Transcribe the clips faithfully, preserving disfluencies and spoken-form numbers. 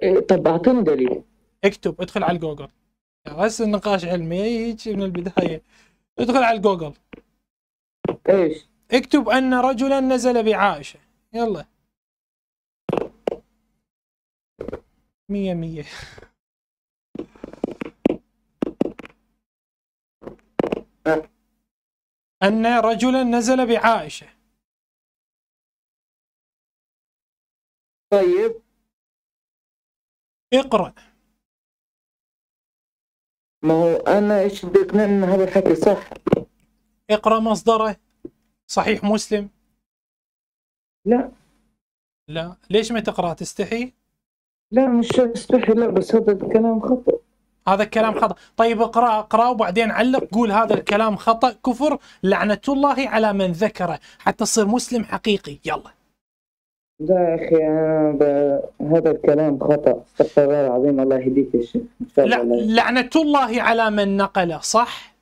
إيه، طب اعطيني دليل. اكتب، ادخل على الجوجل. بس النقاش علمي هيك من البداية. ادخل على الجوجل، ايش؟ اكتب أن رجلا نزل بعائشة. يلا. مية مية. أه. أن رجلا نزل بعائشة. طيب اقرأ. ما هو انا ايش بدي اقنعني ان هذا الحكي صح؟ اقرأ مصدره. صحيح مسلم. لا لا، ليش ما تقرأ؟ تستحي؟ لا مش استحي، لا بس هذا الكلام خطأ. هذا الكلام خطأ. طيب اقرأ اقرأ وبعدين علق، قول هذا الكلام خطأ كفر لعنة الله على من ذكره حتى تصير مسلم حقيقي. يلا. لا يا اخي انا ب... هذا الكلام خطأ، استغفر الله العظيم، الله يهديك يا شيخ ان شاء الله. لا، الله يهديك. لعنة الله على من نقله، صح؟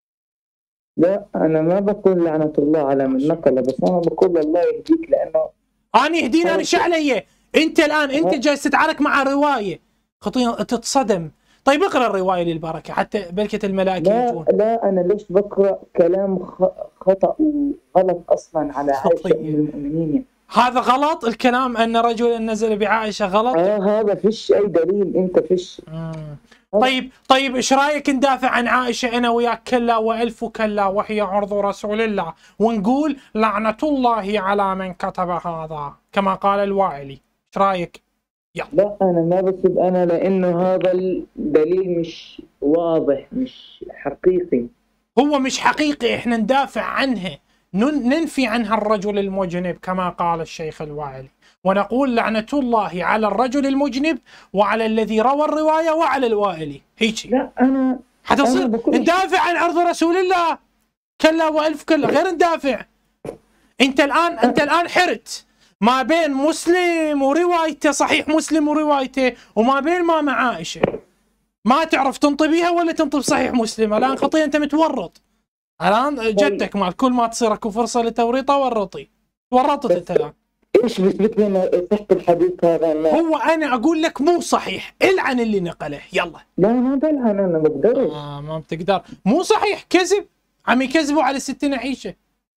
لا انا ما بقول لعنة الله على من نقل، بس انا بقول الله يهديك لانه انا يهديني انا شو علي؟ انت الان انت ها؟ جالس تتعارك مع روايه خطيره تتصدم. طيب اقرا الروايه للبركه حتى بلكه الملائكه لا يجون. لا انا ليش بقرا كلام خ... خطأ وغلط اصلا على عائشة ام خطيه. المؤمنين؟ هذا غلط الكلام ان رجلا نزل بعائشه غلط. اه هذا فيش اي دليل، انت فيش. مم. طيب طيب ايش رايك ندافع عن عائشه انا وياك كلا والف كلا وهي عرض رسول الله، ونقول لعنه الله على من كتب هذا كما قال الوائلي. ايش رايك؟ يلا. لا انا ما بكتب انا، لانه هذا الدليل مش واضح، مش حقيقي. هو مش حقيقي، احنا ندافع عنها، ننفي عنها الرجل المجنب كما قال الشيخ الوائلي، ونقول لعنة الله على الرجل المجنب وعلى الذي روى الرواية وعلى الوائلي. هيك لا انا حتصير انا بقول ندافع عن عرض رسول الله كلا والف كلا، غير ندافع. انت الان انت الان حرت ما بين مسلم وروايته، صحيح مسلم وروايته، وما بين ماما عائشة. ما تعرف تنطي بيها ولا تنطي بصحيح مسلم. الان خطيه، انت متورط. الان جدك مال كل ما تصير اكو فرصه لتوريطه ورطي. ورطت انت الان. ايش بيثبت لنا صحة الحديث هذا؟ ما هو انا اقول لك مو صحيح، العن اللي نقله. يلا. لا ما بلعن، انا بقدرش. آه ما بتقدر، مو صحيح، كذب. عم يكذبوا على ستنا عيشه.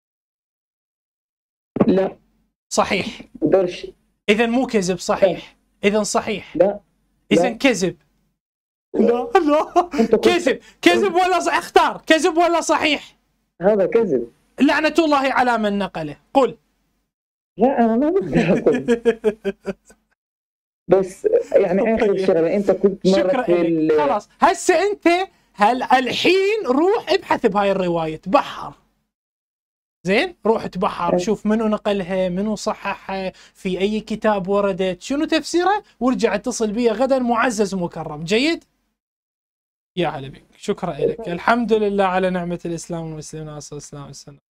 لا صحيح. بقدرش. اذا مو كذب، صحيح. اذا صحيح. لا اذا لا. كذب. لا لا. كذب كذب ولا صحيح؟ اختار كذب ولا صحيح. هذا كذب. لعنة الله على من نقله. قل. لا انا ما بقدر اقول. بس يعني اخر شغله، انت كنت مره شكرا في لك. ال... خلاص هسه انت هل الحين روح ابحث بهاي الروايه، تبحر. زين، روح تبحر، شوف منو نقلها، منو صححها، في اي كتاب وردت، شنو تفسيرها، وارجع اتصل بي غدا معزز مكرم. جيد؟ يا هلا بك، شكرا لك. الحمد لله على نعمه الاسلام والمسلمين، والصلاه والسلام.